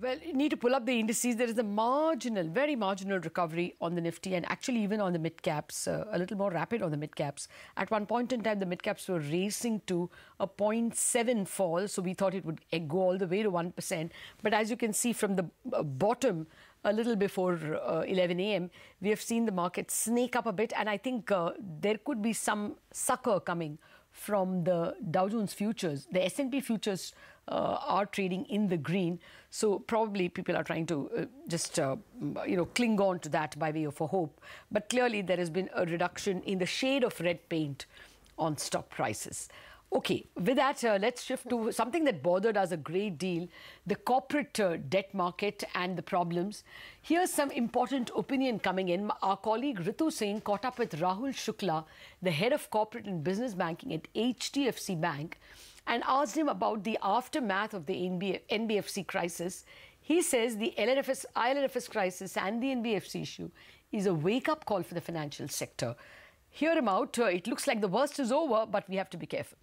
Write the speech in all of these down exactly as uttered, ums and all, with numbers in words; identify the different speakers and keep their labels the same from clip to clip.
Speaker 1: Well, you need to pull up the indices. There is a marginal, very marginal recovery on the Nifty, and actually even on the mid-caps, uh, a little more rapid on the mid-caps. At one point in time, the mid-caps were racing to a zero point seven fall, so we thought it would go all the way to one percent. But as you can see from the uh, bottom, a little before uh, eleven A M, we have seen the market snake up a bit, and I think uh, there could be some sucker coming from the Dow Jones futures. The S and P futures uh, are trading in the green, so probably people are trying to uh, just uh, you know cling on to that by way of a hope. But clearly there has been a reduction in the shade of red paint on stock prices. Okay, with that, uh, let's shift to something that bothered us a great deal, the corporate uh, debt market and the problems. Here's some important opinion coming in. Our colleague Ritu Singh caught up with Rahul Shukla, the head of corporate and business banking at H D F C Bank, and asked him about the aftermath of the N B F C crisis. He says the L L F S, I L F S crisis and the N B F C issue is a wake-up call for the financial sector. Hear him out. Uh, it looks like the worst is over, but we have to be careful.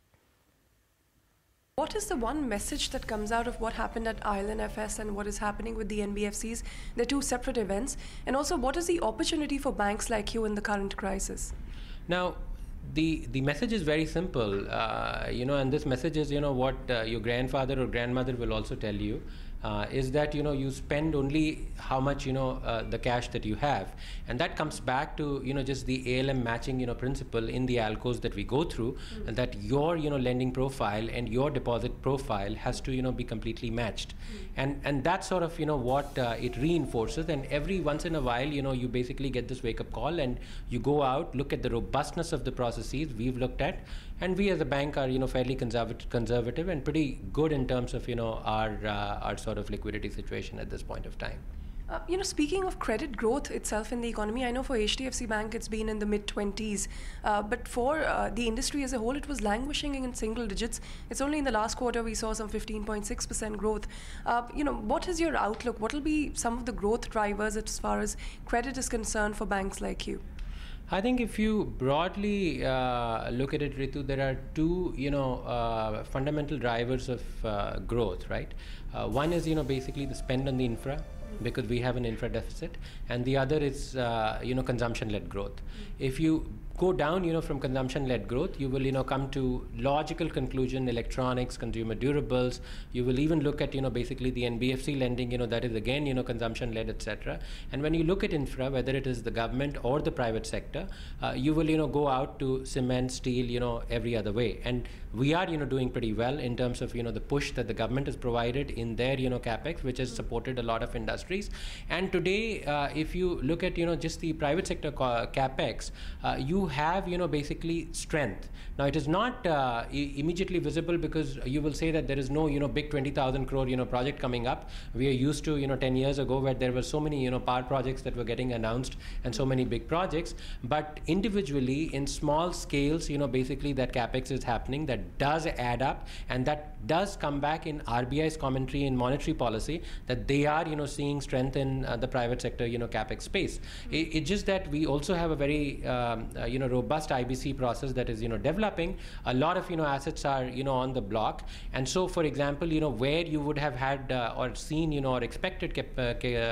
Speaker 2: What is the one message that comes out of what happened at I L F S and what is happening with the N B F Cs? They're two separate events. And also, what is the opportunity for banks like you in the current crisis?
Speaker 3: Now, the the message is very simple, uh, you know, and this message is, you know, what uh, your grandfather or grandmother will also tell you. Uh, is that, you know, you spend only how much, you know, uh, the cash that you have. And that comes back to, you know, just the A L M matching, you know, principle in the ALCOs that we go through, mm-hmm. and that your, you know, lending profile and your deposit profile has to, you know, be completely matched. Mm-hmm. And and that's sort of, you know, what uh, it reinforces. And every once in a while, you know, you basically get this wake-up call and you go out, look at the robustness of the processes we've looked at. And we as a bank are, you know, fairly conservative, conservative and pretty good in terms of, you know, our, uh, our sort of liquidity situation at this point of time.
Speaker 2: Uh, you know, speaking of credit growth itself in the economy, I know for H D F C Bank it's been in the mid twenties, uh, but for uh, the industry as a whole, it was languishing in single digits. It's only in the last quarter we saw some fifteen point six percent growth. Uh, you know, what is your outlook? What will be some of the growth drivers as far as credit is concerned for banks like you?
Speaker 3: I think if you broadly uh, look at it, Ritu, there are two, you know, uh, fundamental drivers of uh, growth, right? Uh, one is, you know, basically the spend on the infra, because we have an infra deficit, and the other is, uh, you know, consumption-led growth. Mm-hmm. If you go down, you know, from consumption-led growth, you will, you know, come to logical conclusion, electronics, consumer durables. You will even look at, you know, basically the N B F C lending, you know, that is again, you know, consumption-led, et cetera. And when you look at infra, whether it is the government or the private sector, uh, you will, you know, go out to cement, steel, you know, every other way. And we are, you know, doing pretty well in terms of, you know, the push that the government has provided in their, you know, capex, which has supported a lot of industries. And today, uh, if you look at, you know, just the private sector capex, uh, you have, you know, basically strength. Now, it is not uh, I- immediately visible because you will say that there is no, you know, big twenty thousand crore, you know, project coming up. We are used to, you know, ten years ago where there were so many, you know, power projects that were getting announced and so many big projects. But individually, in small scales, you know, basically that capex is happening. That does add up, and that does come back in R B I's commentary in monetary policy that they are, you know, seeing strength in uh, the private sector, you know, capex space. Mm-hmm. It, it's just that we also have a very, um, uh, you know, robust I B C process that is, you know, developing. A lot of, you know, assets are, you know, on the block. And so, for example, you know, where you would have had uh, or seen, you know, or expected cap- uh,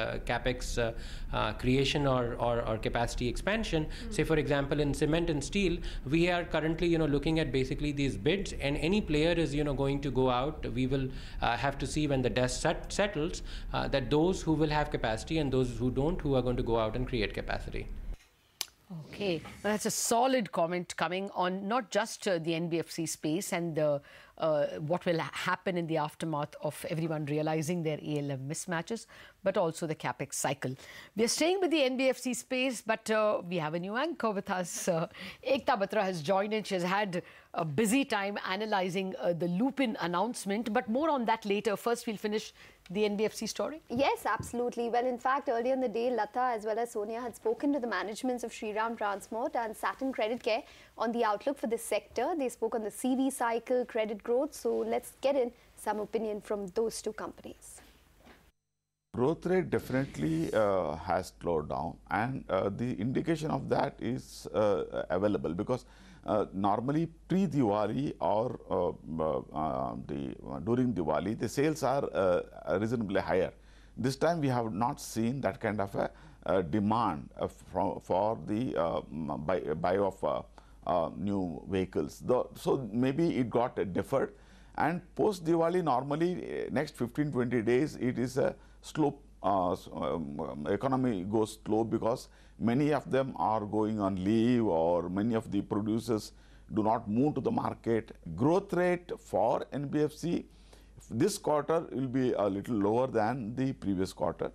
Speaker 3: capex uh, uh, creation or, or, or capacity expansion, mm-hmm. say, for example, in cement and steel, we are currently, you know, looking at basically these bids, and any player is, you know, going to go out. We will uh, have to see when the dust set- settles uh, that those who will have capacity and those who don't, who are going to go out and create capacity.
Speaker 1: Okay, well, that's a solid comment coming on not just uh, the N B F C space and the, uh, what will happen in the aftermath of everyone realizing their A L M mismatches, but also the capex cycle. We are staying with the N B F C space, but uh, we have a new anchor with us. Uh, Ekta Batra has joined in. She has had a busy time analysing uh, the Lupin announcement, but more on that later. First, we'll finish the N B F C story?
Speaker 4: Yes, absolutely. Well, in fact, earlier in the day, Lata as well as Sonia had spoken to the managements of Shriram Transport and Saturn Credit Care on the outlook for this sector. They spoke on the C V cycle, credit growth. So let's get in some opinion from those two companies.
Speaker 5: Growth rate definitely uh, has slowed down, and uh, the indication of that is uh, available because uh, normally pre-Diwali or uh, uh, the uh, during Diwali the sales are uh, reasonably higher. This time we have not seen that kind of a uh, demand uh, for, for the uh, buy, buy of uh, uh, new vehicles. Though, so maybe it got uh, deferred, and post Diwali normally uh, next fifteen to twenty days it is a slow uh, um, economy goes slow, because many of them are going on leave, or many of the producers do not move to the market. Growth rate for N B F C this quarter will be a little lower than the previous quarter.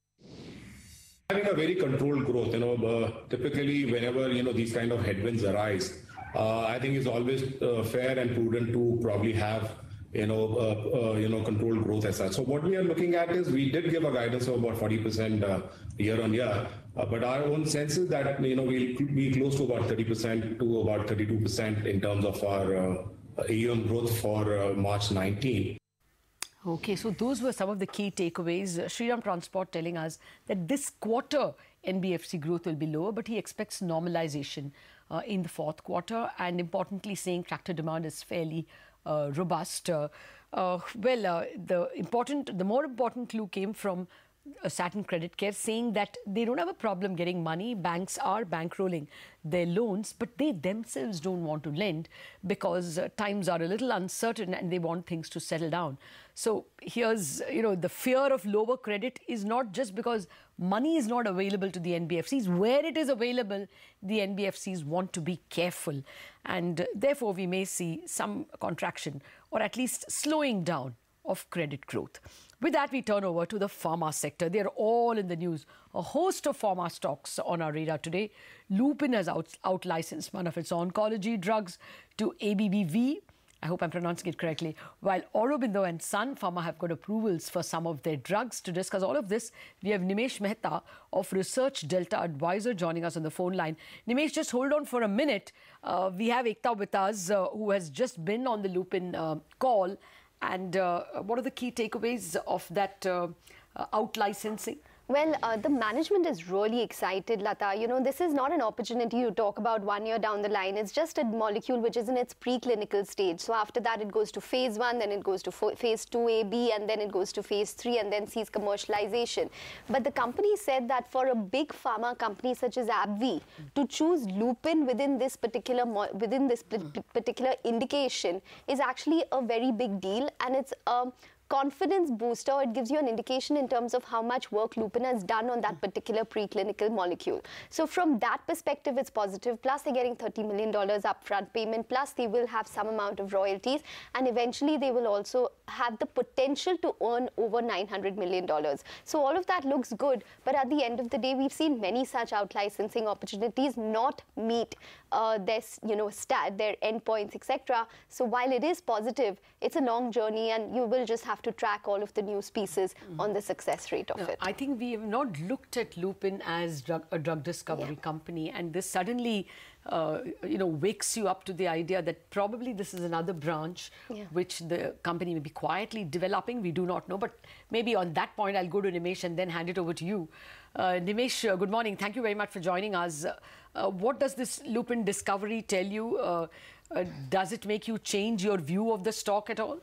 Speaker 6: Having a very controlled growth, you know, uh, typically whenever, you know, these kind of headwinds arise, uh, I think it's always uh, fair and prudent to probably have, you know, uh, uh, you know, controlled growth as such. So what we are looking at is, we did give a guidance of about forty percent uh, year on year, uh, but our own sense is that, you know, we'll be close to about thirty percent to about thirty-two percent in terms of our uh, A U M growth for uh, March nineteen.
Speaker 1: Okay, so those were some of the key takeaways. Uh, Shriram Transport telling us that this quarter N B F C growth will be lower, but he expects normalization uh, in the fourth quarter, and importantly saying tractor demand is fairly uh, robust. Uh, uh, well, uh, the important, the more important clue came from uh, Satin Credit Care, saying that they don't have a problem getting money. Banks are bankrolling their loans, but they themselves don't want to lend because uh, times are a little uncertain and they want things to settle down. So here's, you know, the fear of lower credit is not just because money is not available to the N B F Cs. Where it is available, the N B F Cs want to be careful. And uh, therefore, we may see some contraction or at least slowing down of credit growth. With that, we turn over to the pharma sector. They're all in the news. A host of pharma stocks on our radar today. Lupin has out, out licensed one of its oncology drugs to A B B V. I hope I'm pronouncing it correctly. While Aurobindo and Sun Pharma have got approvals for some of their drugs. To discuss all of this, we have Nimesh Mehta of Research Delta Advisor joining us on the phone line. Nimesh, just hold on for a minute. Uh, we have Ekta with us, uh, who has just been on the Lupin uh, call. And uh, what are the key takeaways of that uh, uh, out-licensing?
Speaker 4: Well, uh, the management is really excited, Lata. You know, this is not an opportunity to talk about one year down the line. It's just a molecule which is in its preclinical stage. So after that, it goes to phase one, then it goes to phase two A B, and then it goes to phase three, and then sees commercialization. But the company said that for a big pharma company such as AbbVie to choose Lupin within this particular within this particular indication is actually a very big deal, and it's a confidence booster. It gives you an indication in terms of how much work Lupin has done on that particular preclinical molecule. So from that perspective, it's positive. Plus, they're getting thirty million dollars upfront payment. Plus, they will have some amount of royalties. And eventually, they will also have the potential to earn over nine hundred million dollars. So all of that looks good. But at the end of the day, we've seen many such out-licensing opportunities not meet uh, their, you know, stat, their endpoints, et cetera. So while it is positive, it's a long journey, and you will just have to track all of the news pieces mm-hmm. on the success rate of
Speaker 1: no,
Speaker 4: it.
Speaker 1: I think we have not looked at Lupin as drug, a drug discovery yeah. company, and this suddenly, uh, you know, wakes you up to the idea that probably this is another branch yeah. which the company may be quietly developing. We do not know, but maybe on that point, I'll go to Nimesh and then hand it over to you. Uh, Nimesh, uh, good morning. Thank you very much for joining us. Uh, uh, what does this Lupin discovery tell you? Uh, uh, does it make you change your view of the stock at all?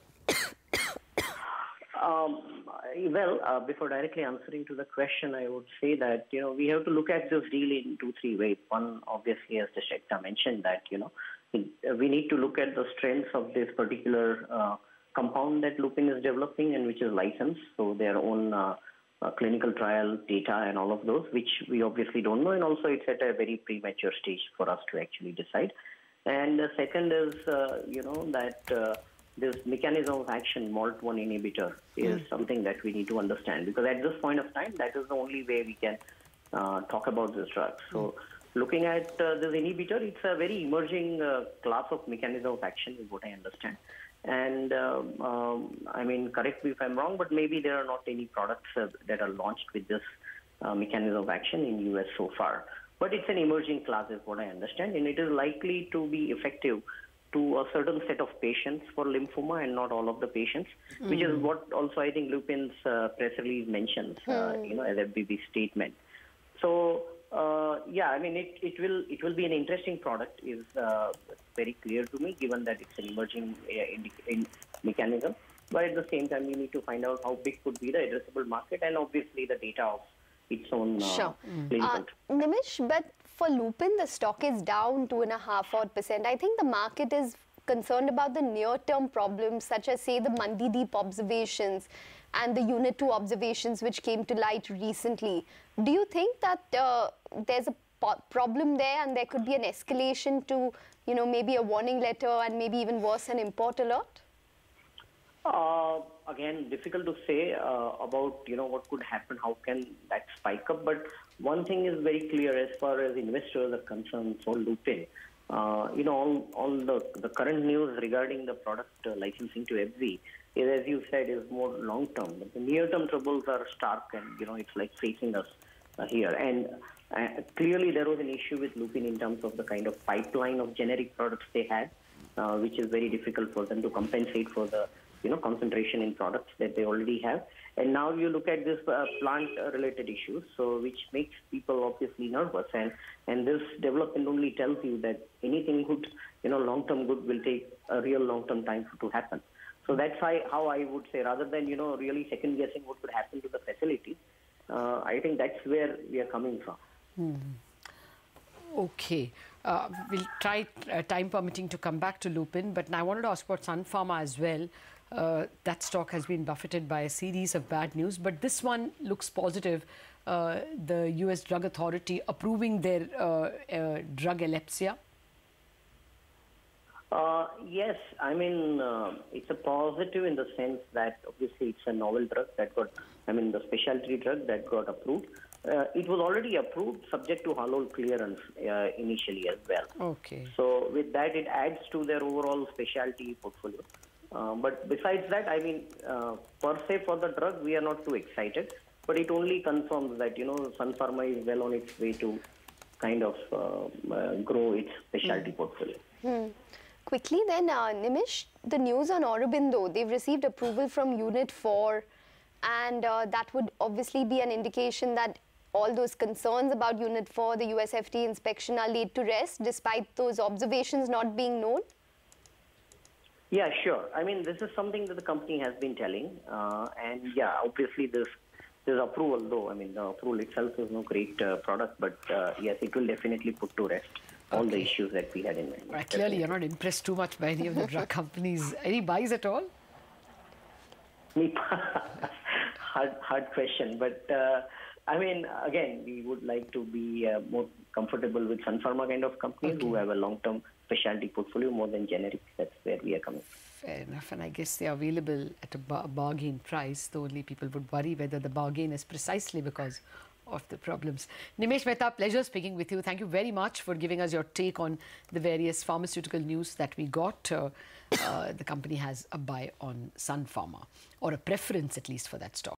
Speaker 7: Um, well, uh, before directly answering to the question, I would say that, you know, we have to look at this deal in two, three ways. One, obviously, as the Shekta mentioned, that, you know, we need to look at the strengths of this particular uh, compound that Lupin is developing and which is licensed. So their own uh, uh, clinical trial data and all of those, which we obviously don't know. And also it's at a very premature stage for us to actually decide. And the second is, uh, you know, that uh, this mechanism of action, M A L T one inhibitor, is mm. something that we need to understand. Because at this point of time, that is the only way we can uh, talk about this drug. So mm. looking at uh, this inhibitor, it's a very emerging uh, class of mechanism of action is what I understand. And um, um, I mean, correct me if I'm wrong, but maybe there are not any products uh, that are launched with this uh, mechanism of action in U S so far. But it's an emerging class is what I understand, and it is likely to be effective to a certain set of patients for lymphoma and not all of the patients, mm. which is what also I think Lupin's uh, press release mentions, mm. uh, you know, as a B B statement. So, uh, yeah, I mean, it, it will it will be an interesting product, is uh, very clear to me, given that it's an emerging uh, in, in mechanism. But at the same time, we need to find out how big could be the addressable market and obviously the data of its own uh,
Speaker 4: sure.
Speaker 7: mm.
Speaker 4: uh, Nimish, but for Lupin, the stock is down two and a half odd percent. I think the market is concerned about the near-term problems, such as, say, the Mandi Deep observations and the Unit two observations which came to light recently. Do you think that uh, there's a problem there and there could be an escalation to, you know, maybe a warning letter and maybe even worse, an import alert?
Speaker 7: Uh, again, difficult to say uh, about, you know, what could happen, how can that spike up. But one thing is very clear as far as investors are concerned for Lupin. Uh, you know, all, all the, the current news regarding the product uh, licensing to F Z is, as you said, is more long-term. The near-term troubles are stark and, you know, it's like facing us uh, here. And uh, clearly there was an issue with Lupin in terms of the kind of pipeline of generic products they had, uh, which is very difficult for them to compensate for the, you know, concentration in products that they already have. And now you look at this uh, plant-related issues, so which makes people obviously nervous. And, and this development only tells you that anything good, you know, long-term good will take a real long-term time for, to happen. So that's how, how I would say, rather than, you know, really second-guessing what could happen to the facility, uh, I think that's where we are coming from.
Speaker 1: Hmm. Okay. Uh, we'll try, uh, time permitting, to come back to Lupin, but now I wanted to ask about Sun Pharma as well. Uh, that stock has been buffeted by a series of bad news, but this one looks positive. Uh, the U S Drug Authority approving their uh, uh, drug Ellipsia.
Speaker 7: Uh, yes, I mean, uh, it's a positive in the sense that obviously it's a novel drug that got, I mean, the specialty drug that got approved. Uh, it was already approved subject to Halol clearance uh, initially as well.
Speaker 1: Okay.
Speaker 7: So with that, it adds to their overall specialty portfolio. Uh, but besides that, I mean, uh, per se for the drug, we are not too excited. But it only confirms that, you know, Sun Pharma is well on its way to kind of uh, uh, grow its specialty mm. portfolio.
Speaker 4: Hmm. Quickly then, uh, Nimish, the news on Aurobindo, they've received approval from Unit four, and uh, that would obviously be an indication that all those concerns about Unit four, the U S F D A inspection, are laid to rest despite those observations not being known?
Speaker 7: Yeah, sure. I mean, this is something that the company has been telling. Uh, and yeah, obviously this, this approval, though, I mean, the approval itself is no great uh, product, but uh, yes, it will definitely put to rest all okay. the issues that we had in mind.
Speaker 1: Right, clearly, you're not impressed too much by any of the drug companies. Any buys at all?
Speaker 7: Me, hard, hard question. But uh, I mean, again, we would like to be uh, more comfortable with Sun Pharma kind of companies okay. who have a long-term specialty portfolio more than generic. That's where we are coming.
Speaker 1: Fair enough, and I guess they are available at a bar bargain price. The only people would worry whether the bargain is precisely because of the problems. Nimesh Mehta, pleasure speaking with you. Thank you very much for giving us your take on the various pharmaceutical news that we got. Uh, uh, the company has a buy on Sun Pharma, or a preference at least for that stock.